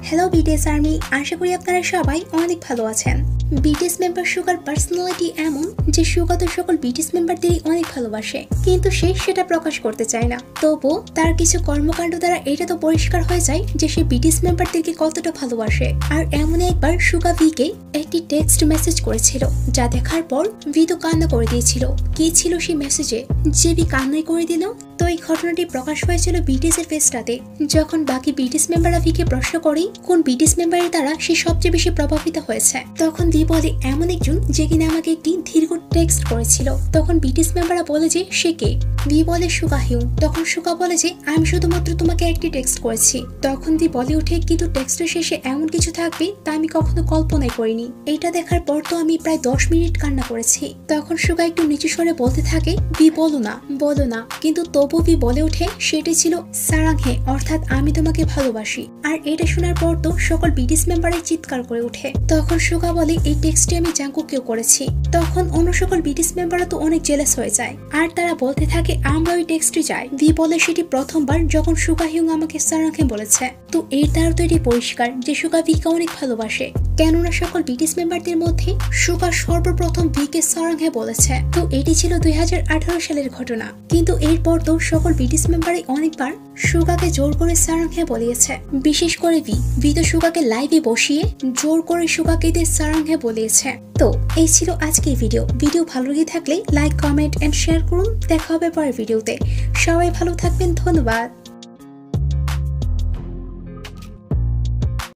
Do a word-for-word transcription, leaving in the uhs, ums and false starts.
Hello BTS army, আশা করি আপনারা সবাই অনেক ভালো আছেন। বিটিএস মেম্বার সুগার পার্সোনালিটি এমন যে সুগা তো সকল বিটিএস মেম্বারদেরই অনেক ভালোবাসে, কিন্তু সে সেটা প্রকাশ করতে চায় না। তবু তার কিছু কর্মকাণ্ড দ্বারা এটা তো পরিষ্কার হয়ে যায় যে সে বিটিএস মেম্বারদেরকে কতটা ভালোবাসে। আর এমন একবার সুগা ভিকে একটি টেক্সট মেসেজ করেছিল, যা দেখার পর ভি তো কান্না করে দিয়েছিল। কি ছিল সেই মেসেজে যে ভি কান্নাই করে দিল? তো এই ঘটনাটি প্রকাশ হয়েছিল বিটিএস এর ফেস্টাতে, যখন বাকি বিটিএস মেম্বাররা ভিকে প্রশ্ন করে কোন বিটিএস মেম্বারের দ্বারা সে সবচেয়ে বেশি প্রভাবিত হয়েছে। তখন ভি বলে এমন একজন যে কিনা আমাকে একটি দীর্ঘ টেক্সট করেছিল। তখন বিটিএস মেম্বাররা বলে যে সে কে? ভি বলে সুগা হিউ। তখন সুগা বলে যে আমি শুধুমাত্র তোমাকে একটি টেক্সট করেছি। তখন ভি বলে ওঠে কিন্তু টেক্সটের শেষে এমন কিছু থাকবে তা আমি কখনো কল্পনাই করিনি। এটা দেখার পর তো আমি প্রায় দশ মিনিট কান্না করেছি। তখন সুগা একটু নিচু স্বরে বলতে থাকে ভি বলো না বলো না, কিন্তু তবু ভি বলে ওঠে সেটি ছিল সারাংহে, অর্থাৎ আমি তোমাকে ভালোবাসি। আর এটা শোনার পর তো সকল বিটিএস মেম্বারই চিৎকার করে ওঠে। তখন সুগা বলে এই টেক্সটটি আমি জাঙ্কুককেও করেছি। তখন অন্য সকল বিটিএস মেম্বাররা তো অনেক জেলাস হয়ে যায়, আর তারা বলতে থাকে আমরা ওই টেক্সটটি চাই। ভি বলে সেটি প্রথমবার যখন সুগা হিউং আমাকে সারাংহে বলেছে। তো এর দ্বারা তো এটি পরিষ্কার যে সুগা ভিকে অনেক ভালোবাসে, কেননা সকল বিটিএস মেম্বারদের মধ্যে সুগা সর্বপ্রথম ভিকে সারাংহে বলেছে। তো এটি ছিল দুই হাজার আঠারো সালের ঘটনা, কিন্তু এরপর তো সকল বিটিএস মেম্বারই অনেকবার সুগাকে জোর করে সারাংহে বলিয়েছে। বিশেষ করে ভি ভি তো সুগাকে লাইভে বসিয়ে জোর করে সুগাকে দিয়ে সারাংহে বলিয়েছে। তো এই ছিল আজকের ভিডিও। ভিডিও ভালো লেগে থাকলে লাইক, কমেন্ট এন্ড শেয়ার করুন। দেখা হবে পরের ভিডিওতে। সবাই ভালো থাকবেন, ধন্যবাদ।